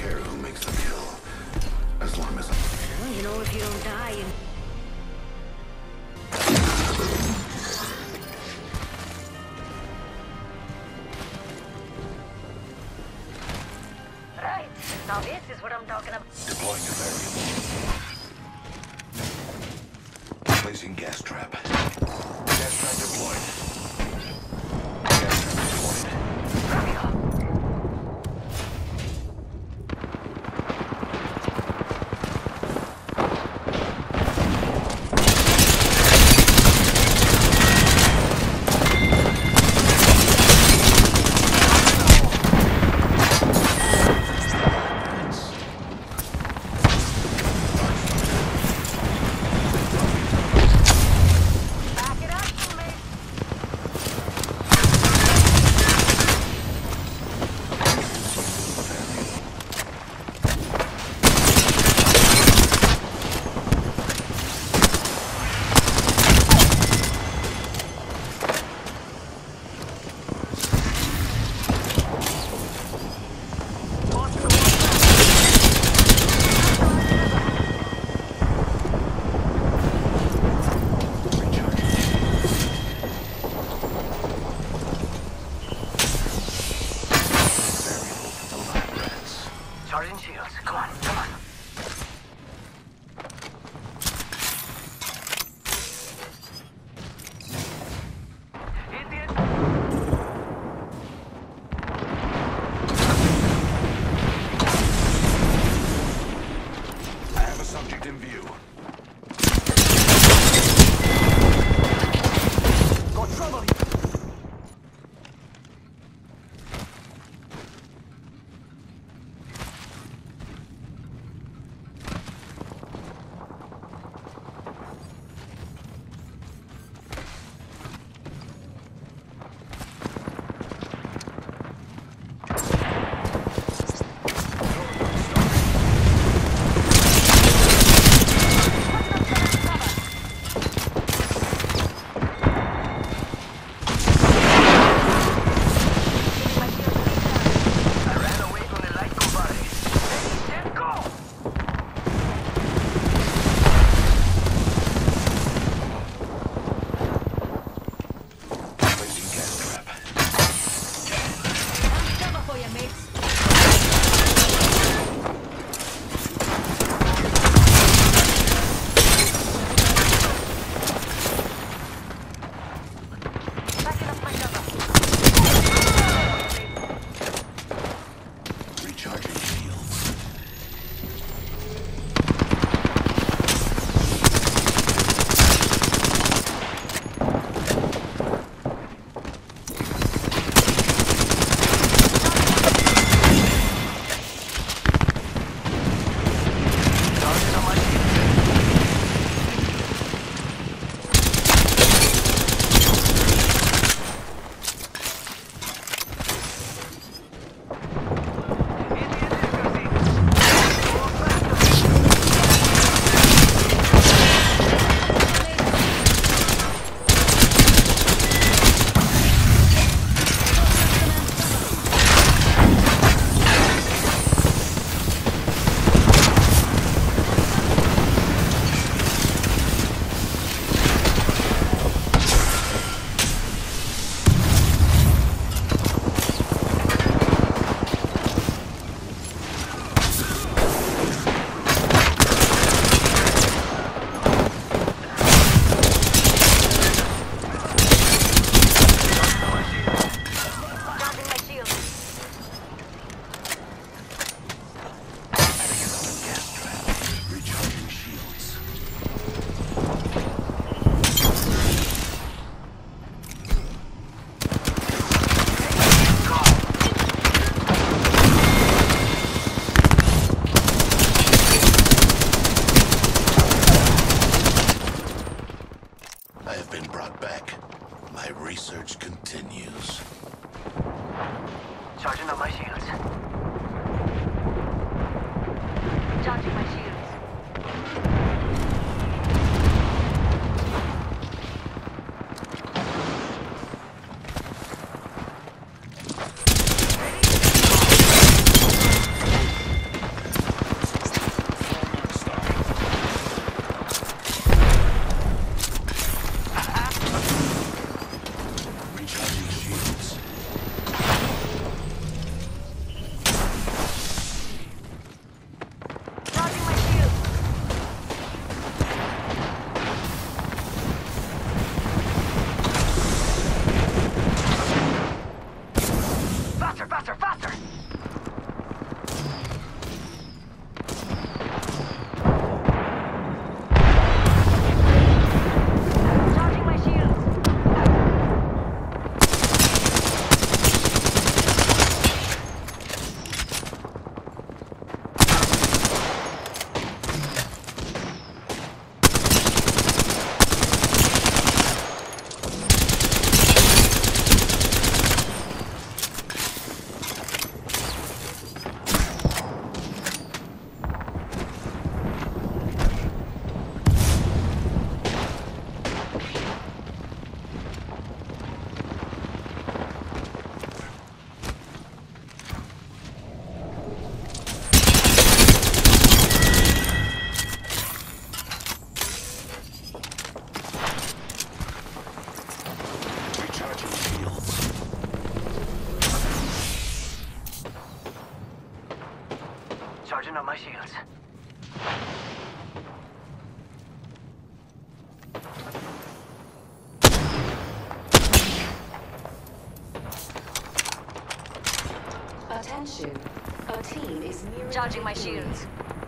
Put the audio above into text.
care who makes the kill, as long as Well, you know, if you don't die, you... Right. Now this is what I'm talking about. deploying a variable. Placing gas trap. Gas trap deployed. Gas trap deployed. Back it up, teammate. Charging shields. Come on, come on. Idiot. I have a subject in view. Got trouble. I ran away from the light compadre. Ready, set, go! Placing gas trap. Cover for you, mates. Backing up my cover. Recharging shields. Target on my shield. Idiot. Charging up my shields. Attention. A team is nearing Charging my victory. shields.